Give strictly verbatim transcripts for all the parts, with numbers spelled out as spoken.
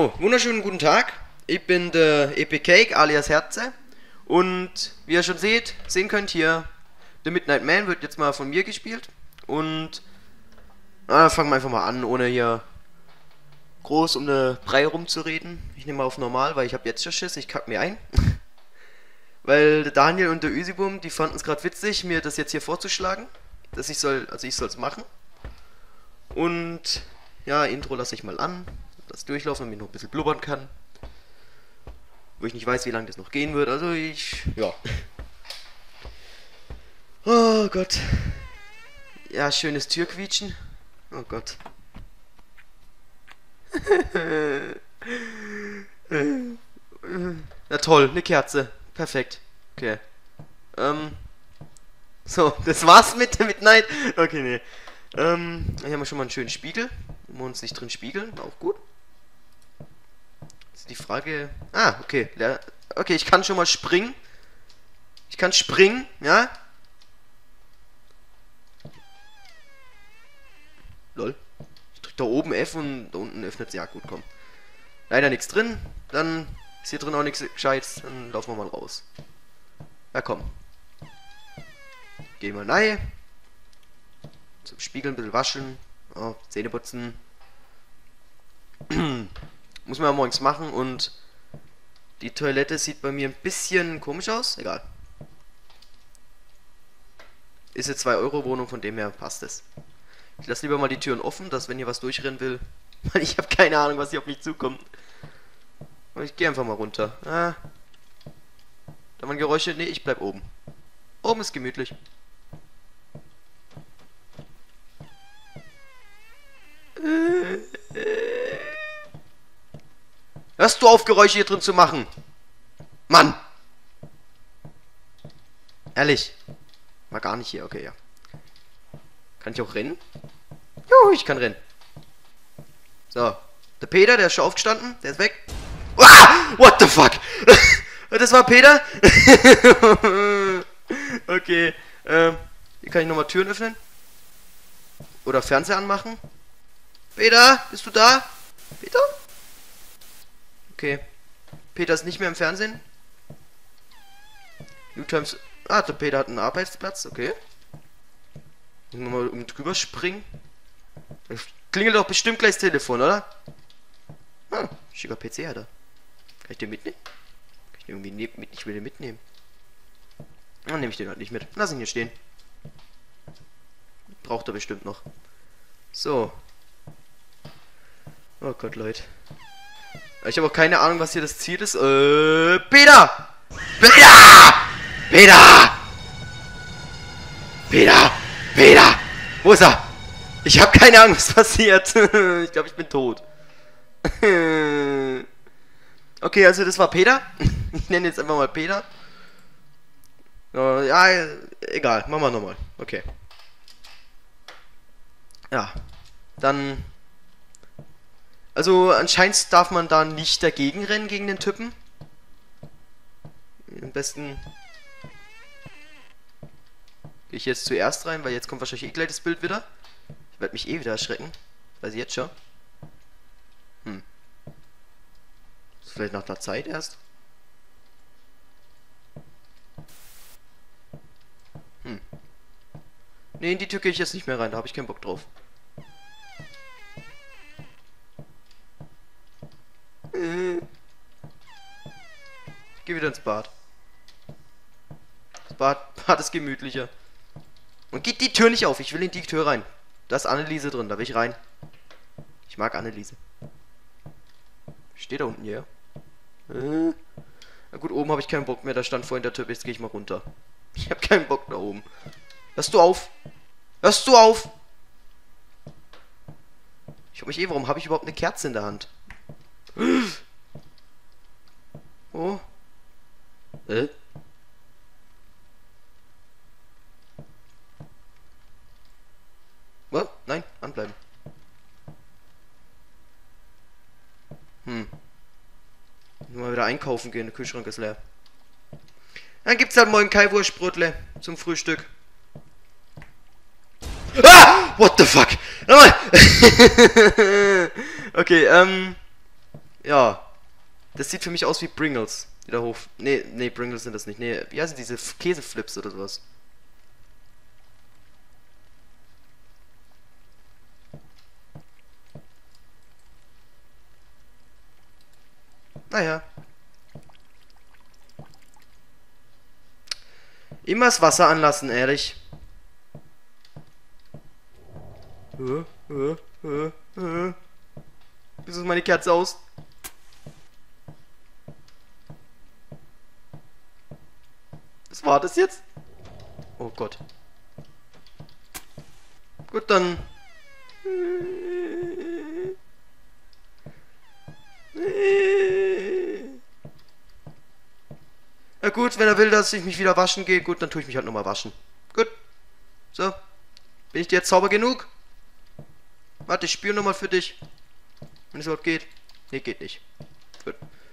So, wunderschönen guten Tag. Ich bin der Epic Cake alias Herze. Und wie ihr schon seht, sehen könnt hier, The Midnight Man wird jetzt mal von mir gespielt. Und na, fangen wir einfach mal an, ohne hier groß um eine Brei rumzureden. Ich nehme mal auf normal, weil ich habe jetzt schon Schiss, ich kack mir ein. Weil der Daniel und der Üsibum, die fanden es gerade witzig, mir das jetzt hier vorzuschlagen. Dass ich soll, also ich soll es machen. Und ja, Intro lasse ich mal an. Das durchlaufen, damit ich noch ein bisschen blubbern kann. Wo ich nicht weiß, wie lange das noch gehen wird. Also ich, ja. Oh Gott. Ja, schönes Türquietschen. Oh Gott. Na toll, eine Kerze. Perfekt. Okay. Ähm. So, das war's mit der Midnight. Okay, nee. Ähm, hier haben wir schon mal einen schönen Spiegel. Wo wir uns nicht drin spiegeln. Auch gut. Jetzt die Frage. Ah, okay. Okay, ich kann schon mal springen. Ich kann springen, ja. Lol. Ich drück da oben F und da unten öffnet es. Ja, gut, komm. Leider nichts drin. Dann ist hier drin auch nichts Gescheites. Dann laufen wir mal raus. Ja, komm. Gehen wir rein. Zum Spiegeln ein bisschen waschen. Oh, Zähne putzen. Muss man ja morgens machen und die Toilette sieht bei mir ein bisschen komisch aus. Egal. Ist eine zwei Euro Wohnung, von dem her passt es. Ich lasse lieber mal die Türen offen, dass wenn hier was durchrennen will. Weil ich habe keine Ahnung, was hier auf mich zukommt. Und ich gehe einfach mal runter. Ah. Da waren Geräusche. Nee, ich bleib oben. Oben ist gemütlich. Hörst du auf, Geräusche hier drin zu machen? Mann! Ehrlich. War gar nicht hier. Okay, ja. Kann ich auch rennen? Juhu, ich kann rennen. So. Der Peter, der ist schon aufgestanden. Der ist weg. Ah! What the fuck? Das war Peter? Okay. Ähm. Hier kann ich nochmal Türen öffnen. Oder Fernseher anmachen. Peter, bist du da? Peter? Okay. Peter ist nicht mehr im Fernsehen. New Times. Ah, der Peter hat einen Arbeitsplatz. Okay. Müssen wir mal um drüber springen. Das klingelt doch bestimmt gleich das Telefon, oder? Ah, schicker P C hat er. Kann ich den mitnehmen? Kann ich den irgendwie ne mit? Ich will den mitnehmen. Dann nehme ich den halt nicht mit. Lass ihn hier stehen. Braucht er bestimmt noch. So. Oh Gott, Leute. Ich habe auch keine Ahnung, was hier das Ziel ist. Äh, Peter! Peter! Peter! Peter! Peter! Wo ist er? Ich habe keine Ahnung, was passiert. Ich glaube, ich bin tot. Okay, also das war Peter. Ich nenne jetzt einfach mal Peter. Ja, egal. Machen wir nochmal. Okay. Ja. Dann... Also anscheinend darf man da nicht dagegen rennen gegen den Typen. Am besten gehe ich jetzt zuerst rein, weil jetzt kommt wahrscheinlich eh gleich das Bild wieder. Ich werde mich eh wieder erschrecken. Weiß ich jetzt schon. Hm. Ist vielleicht nach der Zeit erst. Hm. Ne, in die Tür gehe ich jetzt nicht mehr rein, da habe ich keinen Bock drauf. Ich gehe wieder ins Bad. Das Bad, Bad ist gemütlicher. Und geht die Tür nicht auf. Ich will in die Tür rein. Da ist Anneliese drin. Da will ich rein. Ich mag Anneliese. Steht da unten hier. Äh. Na gut, oben habe ich keinen Bock mehr. Da stand vorhin der Typ. Jetzt gehe ich mal runter. Ich habe keinen Bock da oben. Hörst du auf? Hörst du auf? Ich frage mich eh, warum habe ich überhaupt eine Kerze in der Hand? Oh. Äh? Was? Nein, anbleiben. Hm. Nur mal wieder einkaufen gehen, der Kühlschrank ist leer. Dann gibt's halt morgen Kaiwurstbrotle zum Frühstück. Ah! What the fuck? Nochmal! Okay, ähm... Ja. Das sieht für mich aus wie Pringles. Die da hoch. Nee, nee, Pringles sind das nicht. Nee, wie heißen diese F- Käseflips oder sowas? Naja. Immer das Wasser anlassen, ehrlich. Äh, äh, äh, äh. Wieso ist meine Kerze aus? Was war das jetzt? Oh Gott. Gut, dann. Na gut, wenn er will, dass ich mich wieder waschen gehe, gut, dann tue ich mich halt nochmal waschen. Gut. So. Bin ich dir jetzt sauber genug? Warte, ich spüre nochmal für dich. Wenn es überhaupt geht. Nee, geht nicht. Gut.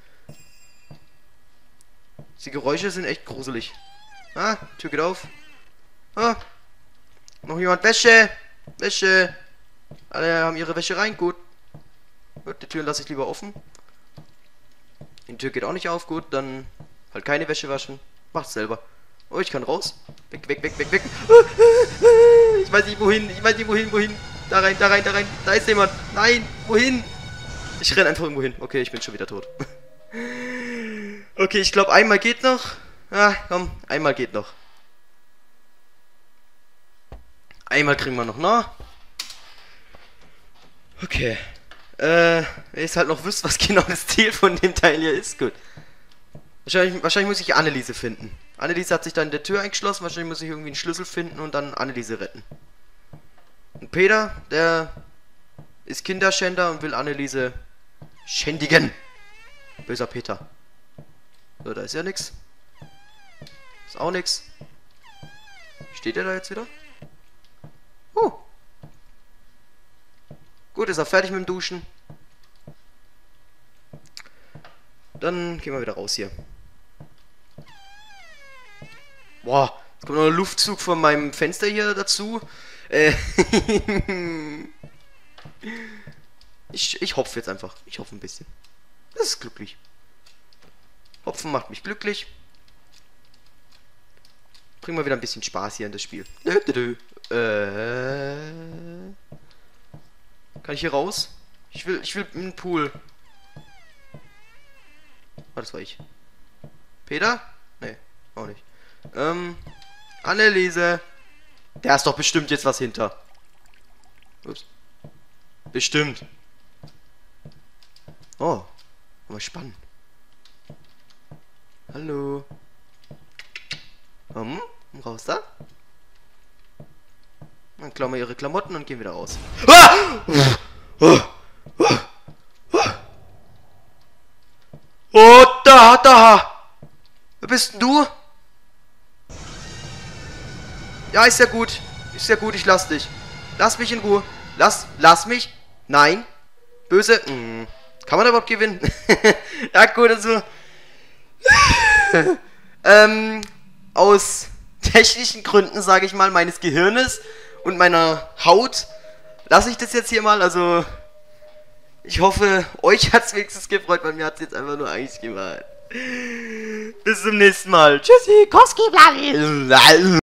Die Geräusche sind echt gruselig. Ah, Tür geht auf. Ah. Noch jemand Wäsche? Wäsche. Alle haben ihre Wäsche rein, gut. Gut, die Türen lasse ich lieber offen. Die Tür geht auch nicht auf, gut, dann halt keine Wäsche waschen. Macht's selber. Oh, ich kann raus. Weg, weg, weg, weg, weg. Ich weiß nicht wohin, ich weiß nicht wohin, wohin. Da rein, da rein, da rein. Da ist jemand. Nein, wohin? Ich renn einfach irgendwo hin. Okay, ich bin schon wieder tot. Okay, ich glaube einmal geht noch. Ah, komm, einmal geht noch. Einmal kriegen wir noch, ne? Okay. Äh, wenn ihr halt noch wisst, was genau das Ziel von dem Teil hier ist, gut. Wahrscheinlich, wahrscheinlich muss ich Anneliese finden. Anneliese hat sich dann in der Tür eingeschlossen, wahrscheinlich muss ich irgendwie einen Schlüssel finden und dann Anneliese retten. Und Peter, der ist Kinderschänder und will Anneliese schändigen. Böser Peter. So, da ist ja nix. Ist auch nix. Steht er da jetzt wieder? Uh. Gut, ist er fertig mit dem Duschen. Dann gehen wir wieder raus hier. Boah, jetzt kommt noch ein Luftzug von meinem Fenster hier dazu. Äh ich, ich hopfe jetzt einfach. Ich hopfe ein bisschen. Das ist glücklich. Hopfen macht mich glücklich. Bringen wir wieder ein bisschen Spaß hier in das Spiel. Dö, dö, dö. Äh, kann ich hier raus? Ich will, ich will in den Pool. Ah, das war ich. Peter? Nee, auch nicht. Ähm, Anneliese. Da ist doch bestimmt jetzt was hinter. Ups. Bestimmt. Oh, aber spannend. Hallo. Komm, raus da. Dann klauen wir ihre Klamotten und gehen wieder raus. Ah! Oh, oh, oh. Oh, da, da. Wer bist denn du? Ja, ist ja gut. Ist ja gut, ich lass dich. Lass mich in Ruhe. Lass, lass mich. Nein. Böse. Hm. Kann man überhaupt gewinnen? Ja, gut, also. ähm, aus technischen Gründen, sage ich mal, meines Gehirnes und meiner Haut, lasse ich das jetzt hier mal. Also, ich hoffe, euch hat es wenigstens gefreut, bei mir hat es jetzt einfach nur eigentlich gemacht. Bis zum nächsten Mal. Tschüssi, Koski, Blali.